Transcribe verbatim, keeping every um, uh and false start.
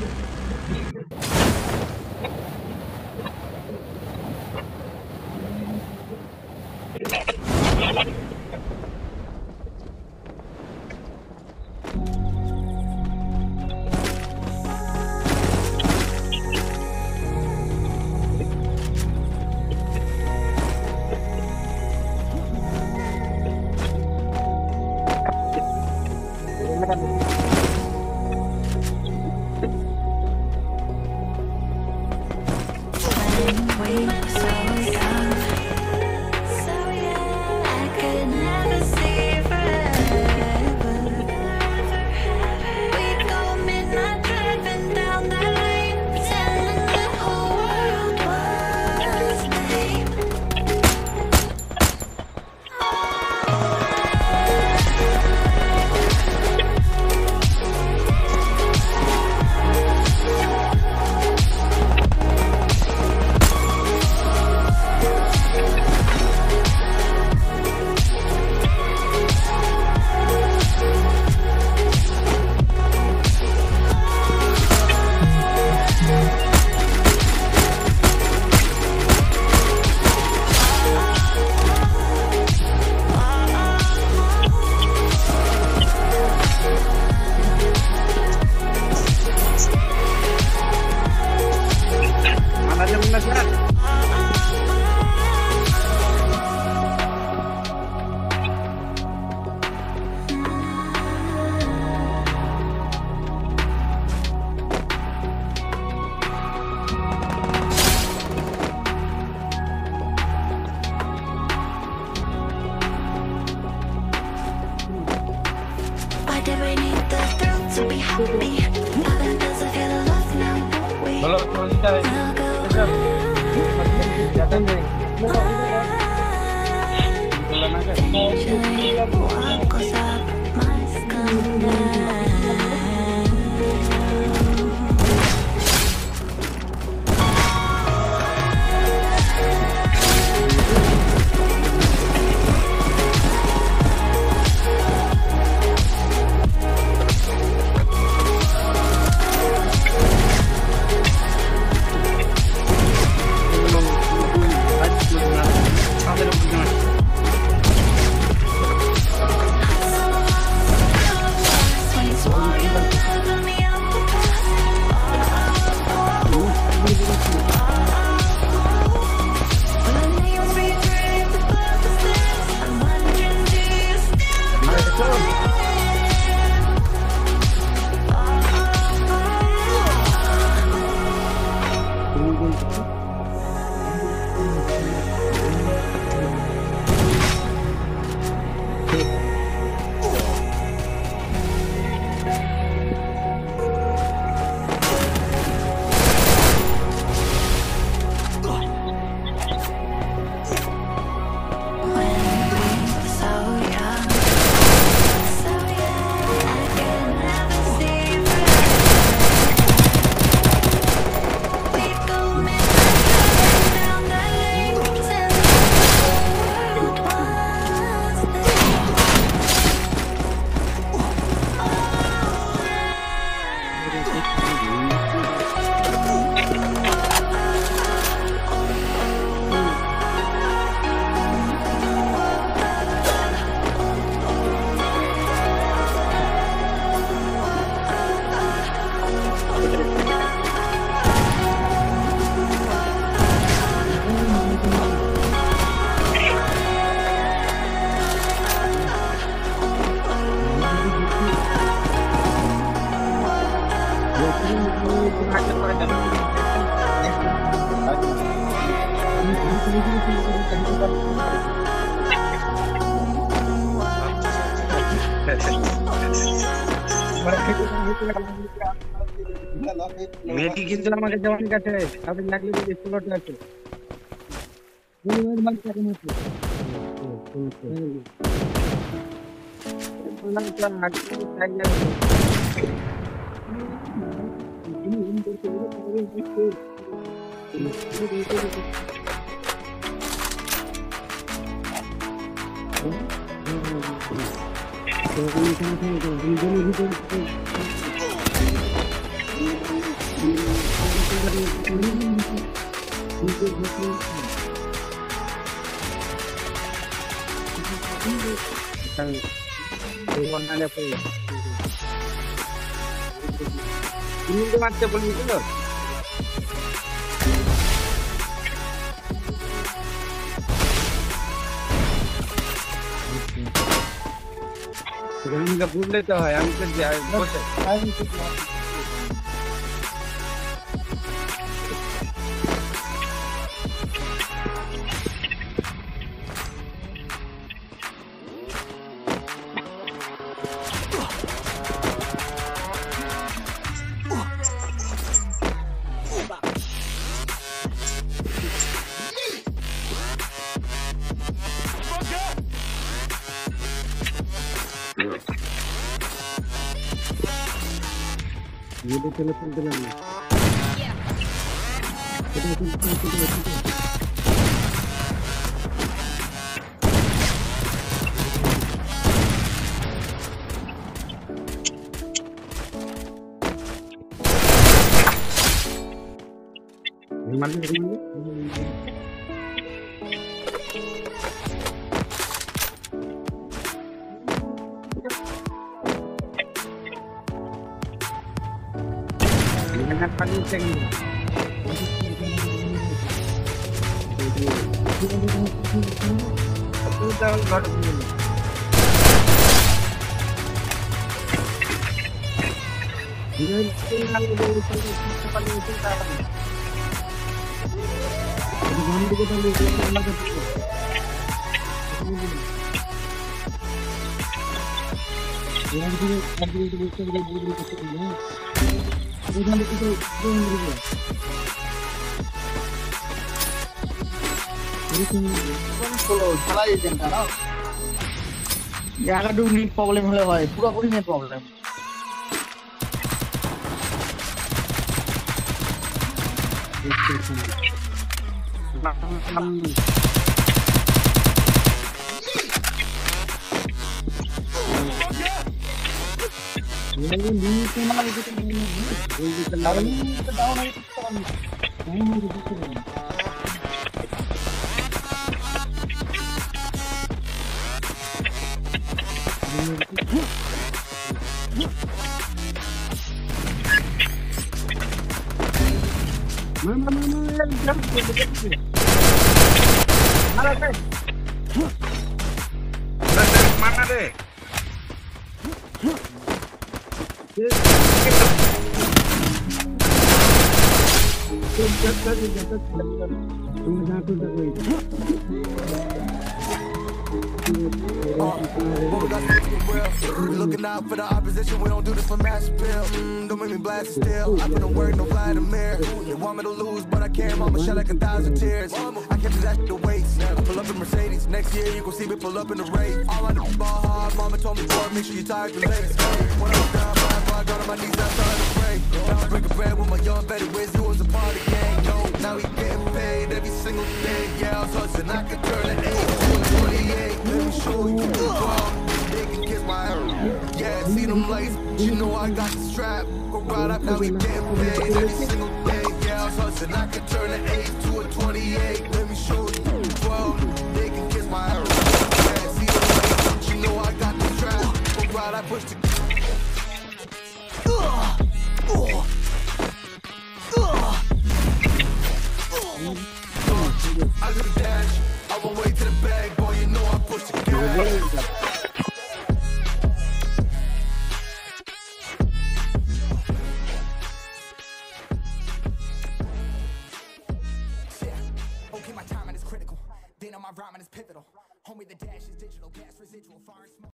মেয়েটি কিন্তু আমাকে যেমন কাছে আপনি লাগলে স্কুলটা আছে ini macam boleh itu. Sekarang nggak boleh tuh, yang kerja bos. Ini telepon telepon. Telepon telepon telepon. Mana ni? Dengan paling tinggi. Aku tahu baru ini. Dengan tinggal di sini paling tinggi. Jadi mana kita tahu kita nak apa? Yang ini ada itu bukan dia beri kita ini. Jangan kita jangan beri. Follow, চালাই দেন তারা জায়গা দু net problem হলে হয় পুরো পুরি net problem ini ni cuma itu ini itu kalau itu down itu down ini itu Mama mama jam begitu. Mana deh? Mana deh? We looking out for the opposition, we don't do this for mass appeal. Mm, don't make me blast it still. I put in work, no Vladimir. They want me to lose, but I can't. Mama shed like a thousand tears. I can't do that shit to waste. I pull up in Mercedes. Next year, you gon' see me pull up in the race. All I do is ball hard. Mama told me, boy, make sure you tired your legs. When I was down, I got on my knees, I started to pray. Now I'm breaking bread with my young Betty Wiz. You was a part of the gang, no. Now he getting paid every single day. Yeah, I was hustling. I could turn an eight to a twenty-eight. Let me show you the bomb. They can kiss my hair. Yeah, see them lights. You know I got the strap. Go right up, now we getting paid every single day. Yeah, I was hustling. I could turn an eight to a twenty-eight. Let me show you the twelve. They can kiss my hair. Yeah, see them lights. You know I got the strap. Go right, I push the. I do the dash. I won't wait to the bag, boy. You know I push the gas. My timing is critical. Then on my rhyming is pivotal. Homie, the dash is digital. Gas residual. Fire smoke.